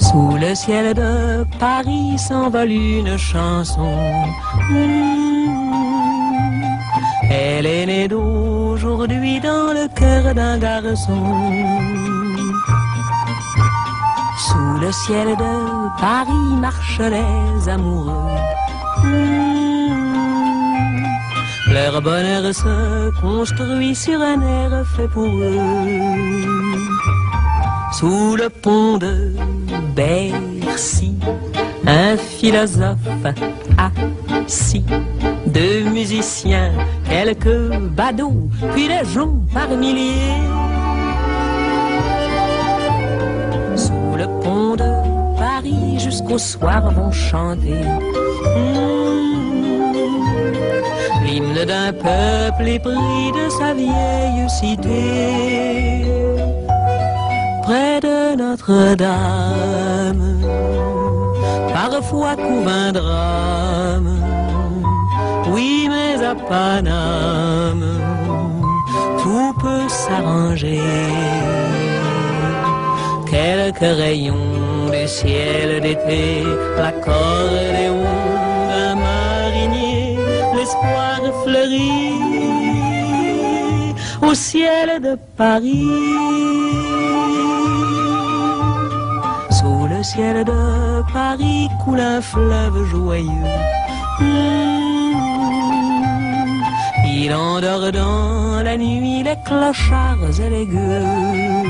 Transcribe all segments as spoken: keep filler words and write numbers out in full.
Sous le ciel de Paris s'envole une chanson. Mmh. Elle est née d'aujourd'hui dans le cœur d'un garçon. Sous le ciel de Paris marchent les amoureux. Mmh. Leur bonheur se construit sur un air fait pour eux. Sous le pont de Bercy, un philosophe assis, deux musiciens, quelques badauds, puis des gens par milliers. Sous le pont de Paris, jusqu'au soir vont chanter mmh, l'hymne d'un peuple épris de sa vieille cité. Près de Notre-Dame, parfois couvre un drame. Oui, mais à Paname, tout peut s'arranger. Quelques rayons du ciel d'été, l'accordéon d'un marinier, l'espoir fleurit au ciel de Paris. Sous le ciel de Paris coule un fleuve joyeux. Mmh. Il endort dans la nuit les clochards et les gueux.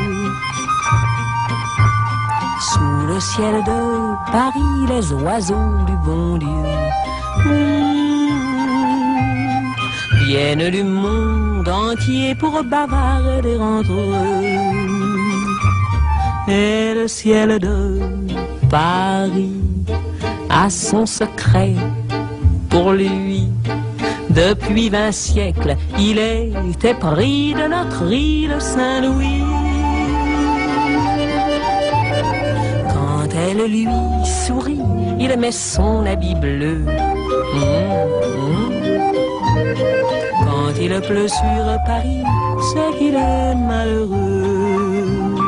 Sous le ciel de Paris les oiseaux du bon Dieu mmh. viennent du monde entier pour bavarder entre eux. Et le ciel de Paris a son secret pour lui. Depuis vingt siècles, il était pris de notre île Saint-Louis. Quand elle lui sourit, il met son habit bleu. Mmh, mmh. Quand il pleut sur Paris, c'est qu'il est malheureux.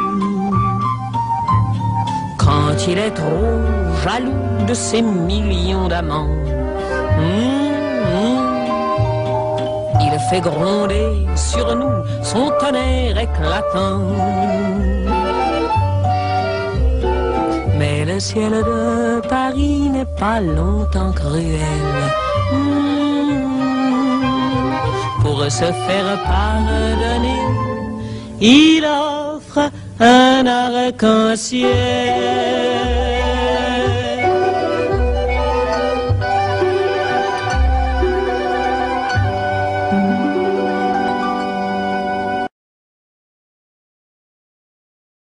Quand il est trop jaloux de ses millions d'amants, mmh, mmh, il fait gronder sur nous son tonnerre éclatant. Mais le ciel de Paris n'est pas longtemps cruel. Mmh, pour se faire pardonner, il offre un arc-en-ciel.